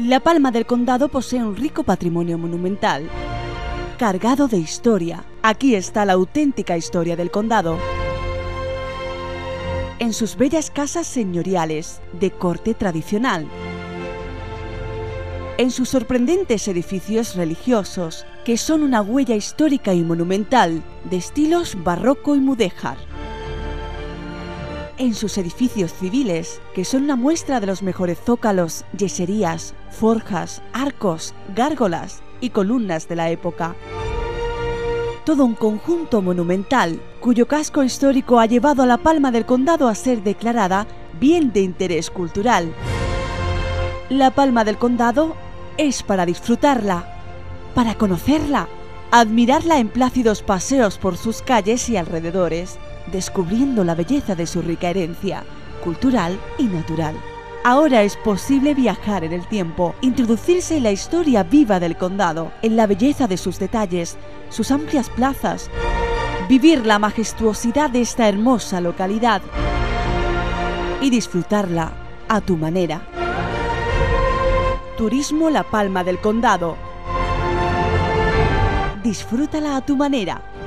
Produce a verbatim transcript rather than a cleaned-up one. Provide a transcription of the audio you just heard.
La Palma del Condado posee un rico patrimonio monumental, cargado de historia. Aquí está la auténtica historia del condado. En sus bellas casas señoriales, de corte tradicional. En sus sorprendentes edificios religiosos, que son una huella histórica y monumental, de estilos barroco y mudéjar. En sus edificios civiles, que son una muestra de los mejores zócalos, yeserías, forjas, arcos, gárgolas y columnas de la época. Todo un conjunto monumental, cuyo casco histórico ha llevado a la Palma del Condado a ser declarada Bien de Interés Cultural. La Palma del Condado es para disfrutarla, para conocerla, admirarla en plácidos paseos por sus calles y alrededores, descubriendo la belleza de su rica herencia cultural y natural. Ahora es posible viajar en el tiempo, introducirse en la historia viva del condado, en la belleza de sus detalles, sus amplias plazas, vivir la majestuosidad de esta hermosa localidad y disfrutarla a tu manera. Turismo La Palma del Condado. Disfrútala a tu manera.